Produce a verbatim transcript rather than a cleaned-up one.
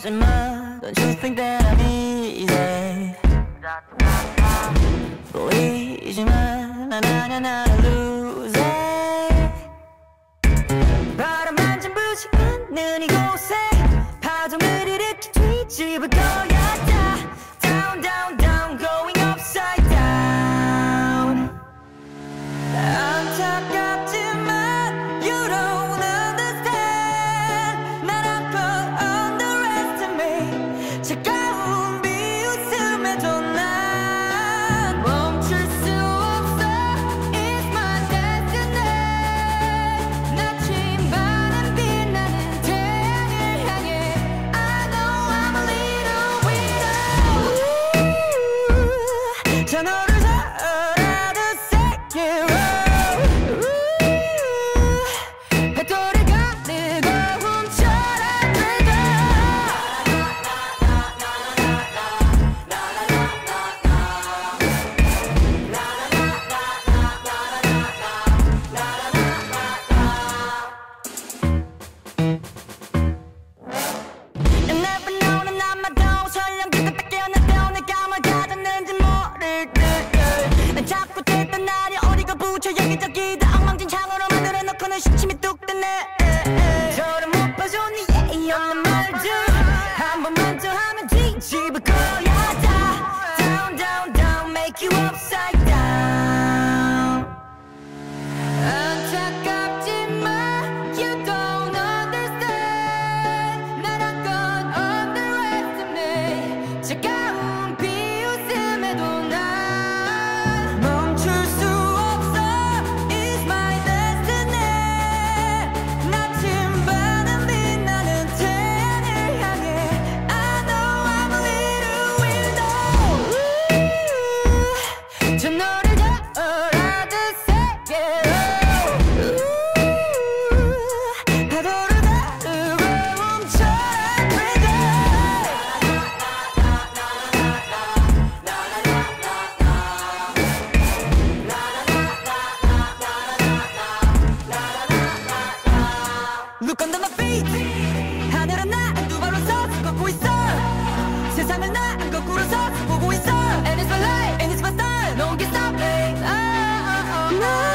my, don't you think that I'm easy? 보이지만 난 아냐 나를 losing. 바람 한 잔 부시고 있는 이곳에 파도를 일으켜 뒤집을 거야. Down, down, down, going upside down. 안타깝지만 you don't understand. 난 아파 underestimate. 차가운 비웃음에도 난 멈출 수 없어. It's my destiny. 나침반은 빛나는 태양을 향해. I know I'm a little weirdo. 저 너를 잘하듯 새끼로 배터리 가득 훔쳐라 그래도 You never know 난 아마도 설령 그때 깨어나도 내가 뭘 가졌는지 모를 듯. 난 자꾸 됐던 날이 어디가 붙여 여기저기 다 엉망진창으로 만들어놓고는 시침이 뚝 뜨네. 저를 못 봐줘 네 예의 없는 말들 한 번만 더 하면 뒤집을 거야. Down, down, down, make you upside down. 안타깝지만 you don't understand. 난 한껏 underestimate. 차가운 비웃음에도 난 멈출 수 없어. It's my destiny. 나침반은 빛나는 태양을 향해. I know I'm a little weirdo. 저 너를 잘하듯 새끼로 파도를 가르고 훔쳐라 그래도 Look under my feet. 하늘은 나 두 발로 서서 걷고 있어. 세상을 나 거꾸로 서서 보고 있어. And it's my life, and it's my style. No one can stop me. Oh, oh, oh.